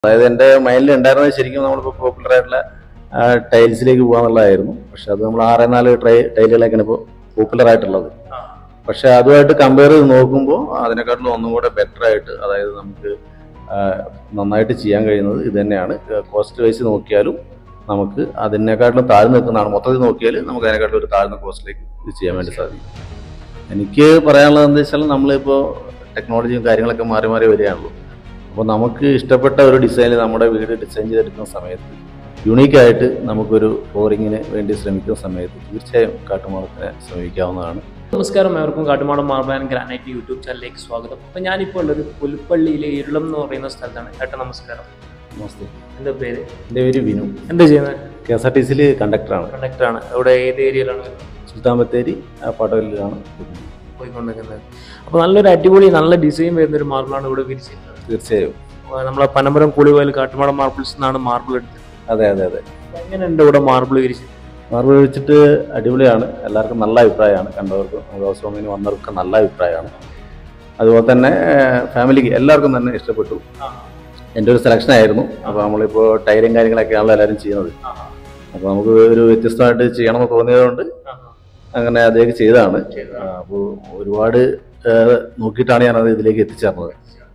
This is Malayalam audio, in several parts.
അതായത് എൻ്റെ മൈൻഡിൽ ഉണ്ടായിരുന്നത് ശരിക്കും നമ്മളിപ്പോൾ പോപ്പുലർ ആയിട്ടുള്ള ടൈൽസിലേക്ക് പോകാന്നുള്ളതായിരുന്നു. പക്ഷെ അത് നമ്മൾ 6-4 ടൈലുകളൊക്കെയാണ് ഇപ്പോൾ പോപ്പുലർ ആയിട്ടുള്ളത്. പക്ഷെ അതുമായിട്ട് കമ്പയർ ചെയ്ത് നോക്കുമ്പോൾ അതിനെക്കാട്ടിലും ഒന്നും കൂടെ ബെറ്റർ ആയിട്ട്, അതായത് നമുക്ക് നന്നായിട്ട് ചെയ്യാൻ കഴിയുന്നത് ഇത് തന്നെയാണ്. കോസ്റ്റ് വൈസ് നോക്കിയാലും നമുക്ക് അതിനെക്കാട്ടിലും താഴ്ന്നു നിൽക്കുന്നതാണ്. മൊത്തത്തിൽ നോക്കിയാൽ നമുക്ക് അതിനെക്കാട്ടിലും ഒരു താഴ്ന്ന കോസ്റ്റിലേക്ക് ഇത് ചെയ്യാൻ വേണ്ടി സാധിക്കും. എനിക്ക് പറയാനുള്ളത് എന്താ വെച്ചാൽ, നമ്മളിപ്പോൾ ടെക്നോളജിയും കാര്യങ്ങളൊക്കെ മാറി മാറി വരികയാണല്ലോ. അപ്പോൾ നമുക്ക് ഇഷ്ടപ്പെട്ട ഒരു ഡിസൈനിൽ നമ്മുടെ വീട് ഡിസൈൻ ചെയ്തെടുക്കുന്ന സമയത്ത് യുണീക്കായിട്ട് നമുക്കൊരു ഫ്ലോറിങ്ങിന് വേണ്ടി ശ്രമിക്കുന്ന സമയത്ത് തീർച്ചയായും കാട്ടുമാടത്തിനെ സമീപിക്കാവുന്നതാണ്. നമസ്കാരം, ഏവർക്കും Kattumadam marble and granite YouTube ചാനലിലേക്ക് സ്വാഗതം. അപ്പോൾ ഞാനിപ്പോൾ ഉള്ളത് പുൽപ്പള്ളിയിലെ ഇരുളം എന്ന് പറയുന്ന സ്ഥലത്താണ്. ചേട്ടാ നമസ്കാരം. നമസ്തേ. എൻ്റെ പേര്? എൻ്റെ പേര് വിനു. എന്താ ചെയ്യുന്നത്? KSRTCയിൽ കണ്ടക്ടറാണ്. കണ്ടക്ടറാണ്. ഇവിടെ ഏത് ഏരിയയിലാണ്? സുൽത്താൻ ബത്തേരി പാട്ടവല്ലിലാണ് പോയിക്കൊണ്ടിരിക്കുന്നത്. അപ്പോൾ നല്ലൊരു അടിപൊളി നല്ല ഡിസൈൻ വരുന്നൊരു മാർബിളാണ് ഇവിടെ വിരിച്ചിട്ടുള്ളത്. തീർച്ചയായും നമ്മളെ പനമരം കുളിവയൽ കാട്ടുമാടം മാർബിൾസ് എന്നാണ് മാർബിൾ എടുത്തത്. അതെ അതെ അതെ. എങ്ങനെയുണ്ട് ഇവിടെ മാർബിൾ വിരിച്ചത്? മാർബിൾ വെച്ചിട്ട് അടിപൊളിയാണ്. എല്ലാവർക്കും നല്ല അഭിപ്രായമാണ്. കണ്ടവർക്കും ഹൗസ് വാമിന് വന്നവർക്കും നല്ല അഭിപ്രായമാണ്. അതുപോലെ തന്നെ ഫാമിലിക്ക് എല്ലാവർക്കും തന്നെ ഇഷ്ടപ്പെട്ടു. എൻ്റെ ഒരു സെലക്ഷൻ ആയിരുന്നു. അപ്പോൾ നമ്മളിപ്പോൾ ടൈലും കാര്യങ്ങളൊക്കെയാണല്ലോ എല്ലാവരും ചെയ്യുന്നത്. അപ്പോൾ നമുക്ക് ഒരു വ്യത്യസ്തമായിട്ട് ചെയ്യണമെന്ന് തോന്നിയതുകൊണ്ട് അങ്ങനെ അദ്ദേഹം ചെയ്തതാണ്. അപ്പോൾ ഒരുപാട് നോക്കിയിട്ടാണ് ഞാനത് ഇതിലേക്ക് എത്തിച്ചേർന്നത്.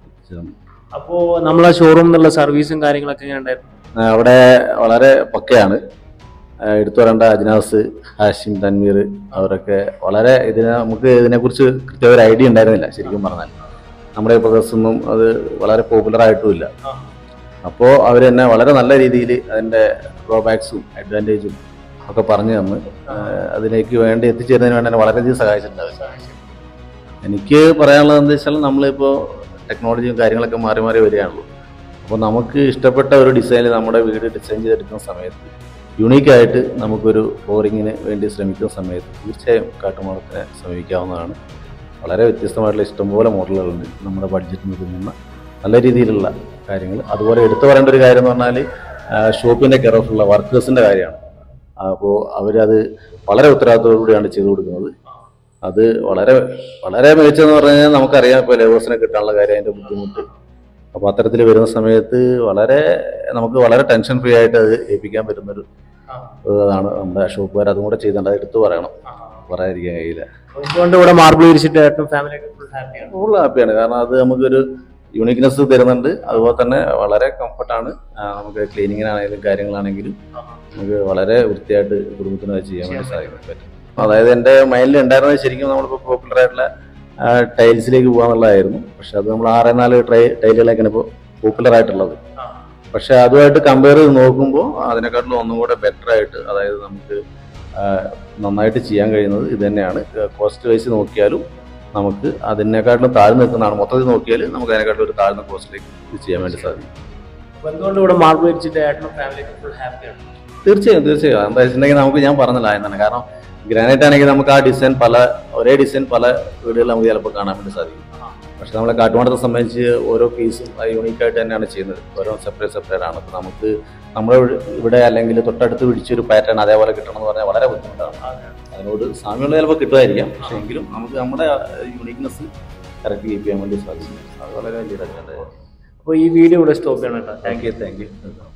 അപ്പോൾ നമ്മളെ ഷോറൂം എന്നുള്ള സർവീസും കാര്യങ്ങളൊക്കെ എങ്ങനെ ഉണ്ടായിരുന്നു? അവിടെ വളരെ പക്കയാണ്. എടുത്തു പറയേണ്ട അജ്നാസ്, ഹാഷിം, തൻവീർ അവരൊക്കെ വളരെ നമുക്ക് ഇതിനെക്കുറിച്ച് കൃത്യ ഒരു ഐഡിയ ഉണ്ടായിരുന്നില്ല. ശരിക്കും പറഞ്ഞാൽ നമ്മുടെ പ്രദേശത്തൊന്നും അത് വളരെ പോപ്പുലർ ആയിട്ടുമില്ല. അപ്പോൾ അവർ തന്നെ വളരെ നല്ല രീതിയിൽ അതിൻ്റെ ഡ്രോബാക്സും അഡ്വാൻറ്റേജും ഒക്കെ പറഞ്ഞു തന്ന് അതിലേക്ക് വേണ്ടി എത്തിച്ചേരുന്നതിന് വേണ്ടി എന്നെ വളരെയധികം സഹായിച്ചിട്ടുണ്ടാവും. എനിക്ക് പറയാനുള്ളത് എന്താ വെച്ചാൽ, നമ്മളിപ്പോൾ ടെക്നോളജിയും കാര്യങ്ങളൊക്കെ മാറി മാറി വരികയാണല്ലോ. അപ്പോൾ നമുക്ക് ഇഷ്ടപ്പെട്ട ഒരു ഡിസൈനിൽ നമ്മുടെ വീട് ഡിസൈൻ ചെയ്തെടുക്കുന്ന സമയത്ത് യുണീക്കായിട്ട് നമുക്കൊരു ഫ്ലോറിങ്ങിന് വേണ്ടി ശ്രമിക്കുന്ന സമയത്ത് തീർച്ചയായും കാട്ടുമാടത്തിനെ സമീപിക്കാവുന്നതാണ്. വളരെ വ്യത്യസ്തമായിട്ടുള്ള ഇഷ്ടംപോലെ മോഡലുകളുണ്ട് നമ്മുടെ ബഡ്ജറ്റിന് ഒതുങ്ങുന്ന നല്ല രീതിയിലുള്ള കാര്യങ്ങൾ. അതുപോലെ എടുത്തു പറയേണ്ട ഒരു കാര്യം എന്ന് പറഞ്ഞാൽ ഷോപ്പിൻ്റെ കെയർ ഓഫുള്ള വർക്കേഴ്സിൻ്റെ കാര്യമാണ്. അപ്പോൾ അവരത് വളരെ ഉത്തരവാദിത്തത്തോടുകൂടിയാണ് ചെയ്തു കൊടുക്കുന്നത്. അത് വളരെ വളരെ മികച്ചതെന്ന് പറഞ്ഞു കഴിഞ്ഞാൽ നമുക്കറിയാം, ഇപ്പോൾ ലേബേഴ്സിനെ കിട്ടാനുള്ള കാര്യം, അതിൻ്റെ ബുദ്ധിമുട്ട്. അപ്പോൾ അത്തരത്തിൽ വരുന്ന സമയത്ത് നമുക്ക് വളരെ ടെൻഷൻ ഫ്രീ ആയിട്ട് അത് ഏൽപ്പിക്കാൻ പറ്റുന്നൊരു ഇതാണ് നമ്മുടെ ഷോപ്പുകാർ. അതും കൂടെ ചെയ്തിട്ടുണ്ട്. അത് എടുത്തു പറയണം, പറയാതിരിക്കാൻ കഴിയില്ല. അതുകൊണ്ട് ഇവിടെ മാർബിൾ വിരിച്ചിട്ട് ഫാമിലി ഫുൾ ഹാപ്പിയാണ്. കാരണം അത് നമുക്കൊരു യൂണിക്നെസ് തരുന്നുണ്ട്. അതുപോലെ തന്നെ വളരെ കംഫർട്ടാണ്. നമുക്ക് ക്ലീനിങ്ങിനാണെങ്കിലും കാര്യങ്ങളാണെങ്കിലും നമുക്ക് വളരെ വൃത്തിയായിട്ട് കുടുംബത്തിന് ചെയ്യാൻ വേണ്ടി സാധിക്കും. അതായത് എൻ്റെ മൈൻഡിൽ ഉണ്ടായിരുന്നത് ശരിക്കും നമ്മളിപ്പോൾ പോപ്പുലർ ആയിട്ടുള്ള ടൈൽസിലേക്ക് പോകാന്നുള്ളതായിരുന്നു. പക്ഷെ അത് നമ്മൾ 6-4 ടൈലുകളൊക്കെയാണ് ഇപ്പോൾ പോപ്പുലർ ആയിട്ടുള്ളത്. പക്ഷെ അതുമായിട്ട് കമ്പയർ ചെയ്ത് നോക്കുമ്പോൾ അതിനെക്കാട്ടിലും ഒന്നും കൂടെ ബെറ്റർ ആയിട്ട്, അതായത് നമുക്ക് നന്നായിട്ട് ചെയ്യാൻ കഴിയുന്നത് ഇത് തന്നെയാണ്. കോസ്റ്റ് വൈസ് നോക്കിയാലും നമുക്ക് അതിനെക്കാട്ടിലും താഴ്ന്നു നിൽക്കുന്നതാണ്. മൊത്തത്തിൽ നോക്കിയാൽ നമുക്ക് അതിനെക്കാട്ടിലും ഒരു താഴ്ന്ന കോസ്റ്റിലേക്ക് ഇത് ചെയ്യാൻ വേണ്ടി സാധിക്കും. എന്തുകൊണ്ട് ഇവിടെ മാർബിൾ വിരിച്ചിട്ട് ഫാമിലി ഫുൾ ഹാപ്പിയാണ്? തീർച്ചയായും തീർച്ചയായും. എന്താ വെച്ചിട്ടുണ്ടെങ്കിൽ നമുക്ക് ഞാൻ പറഞ്ഞില്ല എന്താണ്, കാരണം ഗ്രാനൈറ്റ് ആണെങ്കിൽ നമുക്ക് ആ ഡിസൈൻ ഒരേ ഡിസൈൻ പല വീടുകളിൽ നമുക്ക് ചിലപ്പോൾ കാണാൻ വേണ്ടി സാധിക്കും. പക്ഷെ നമ്മളെ കാട്ടുമാടത്തെ സംബന്ധിച്ച് ഓരോ കേസും യൂണീക്കായിട്ട് തന്നെയാണ് ചെയ്യുന്നത്. ഓരോ സെപ്പറേറ്റ് ആണ്. അപ്പോൾ നമുക്ക് നമ്മുടെ ഇവിടെ അല്ലെങ്കിൽ തൊട്ടടുത്ത് പിടിച്ചൊരു പാറ്റേൺ അതേപോലെ കിട്ടണം എന്ന് പറഞ്ഞാൽ വളരെ ബുദ്ധിമുട്ടാണ്. അതിനോട് സാമ്യമുള്ള ചിലപ്പോൾ കിട്ടുമായിരിക്കാം. പക്ഷേ എങ്കിലും നമുക്ക് നമ്മുടെ യൂണീക്നെസ് കറക്റ്റ് കീപ്പ് ചെയ്യാൻ വേണ്ടി സാധിക്കും. അത് വളരെ വലിയ കാര്യമാണ്. അപ്പോൾ ഈ വീഡിയോ ഇവിടെ സ്റ്റോപ്പ് ചെയ്യണം കേട്ടോ. Thank U.